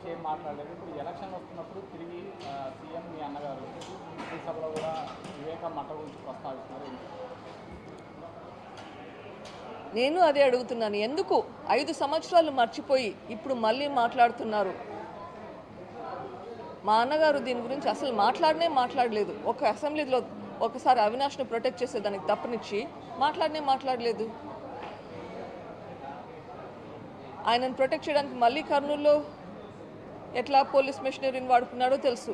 గురించి ఏం మాట్లాడలేదు. ఇప్పుడు ఎలక్షన్ వస్తున్నప్పుడు తిరిగి సీఎం మీ అన్నగారు ఈ సభలో కూడా వివేక మఠ గురించి ప్రస్తావిస్తున్నారు. నేను అదే అడుగుతున్నాను, ఎందుకు 5 సంవత్సరాలు మర్చిపోయి ఇప్పుడు మళ్ళీ మాట్లాడుతున్నారు? మా అన్నగారు దీని గురించి అసలు మాట్లాడలేదు. ఒక అసెంబ్లీలో ఒకసారి అవినాష్ను ప్రొటెక్ట్ చేసేదానికి తప్పనిచ్చి మాట్లాడలేదు. ఆయనను ప్రొటెక్ట్ చేయడానికి మళ్ళీ కర్నూలులో ఎట్లా పోలీస్ మెషినరీని వాడుకున్నాడో తెలుసు.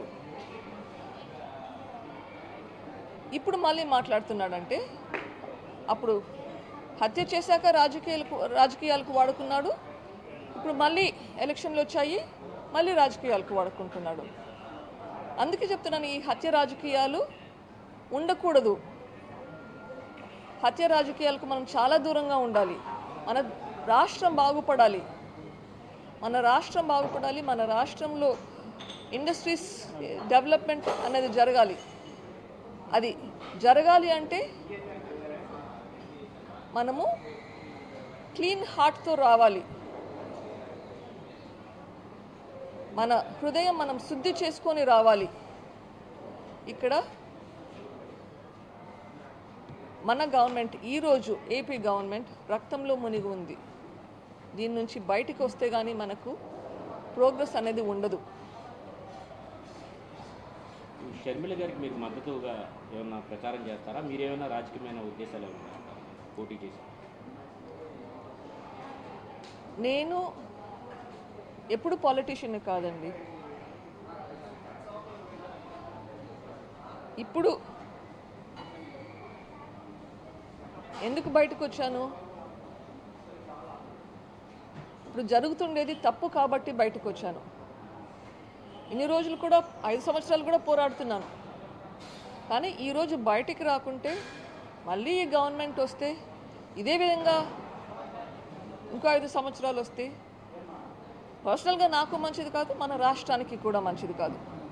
ఇప్పుడు మళ్ళీ మాట్లాడుతున్నాడంటే అప్పుడు హత్య చేశాక రాజకీయాలకు వాడుకున్నాడు, ఇప్పుడు మళ్ళీ ఎలక్షన్లు వచ్చాయి మళ్ళీ రాజకీయాలకు వాడుకుంటున్నాడు. అందుకే చెప్తున్నాను, ఈ హత్య రాజకీయాలు ఉండకూడదు. హత్య రాజకీయాలకు మనం చాలా దూరంగా ఉండాలి. మన రాష్ట్రం బాగుపడాలి. మన రాష్ట్రంలో ఇండస్ట్రీస్ డెవలప్మెంట్ అనేది జరగాలి. అది జరగాలి అంటే మనము క్లీన్ హార్ట్తో రావాలి. మన హృదయం మనం శుద్ధి చేసుకొని రావాలి. ఇక్కడ మన గవర్నమెంట్ ఈరోజు ఏపీ గవర్నమెంట్ రక్తంలో మునిగి ఉంది. దీని నుంచి బయటికి వస్తే కానీ మనకు ప్రోగ్రెస్ అనేది ఉండదు. షర్మిల గారికి మీరు మద్దతుగా ఏమన్నా ప్రచారం చేస్తారా? మీరేమైనా రాజకీయమైన ఉద్దేశాలు ఏమన్నా పోటీ చేసి? నేను ఎప్పుడు పాలిటీషియన్ కాదండి. ఇప్పుడు ఎందుకు బయటకు వచ్చాను? ఇప్పుడు జరుగుతుండేది తప్పు కాబట్టి బయటకు వచ్చాను. ఇన్ని రోజులు కూడా 5 సంవత్సరాలు కూడా పోరాడుతున్నాను. కానీ ఈరోజు బయటికి రాకుంటే మళ్ళీ ఈ గవర్నమెంట్ వస్తే ఇదే విధంగా ఇంకో 5 సంవత్సరాలు వస్తే పర్సనల్గా నాకు మంచిది కాదు, మన రాష్ట్రానికి కూడా మంచిది కాదు.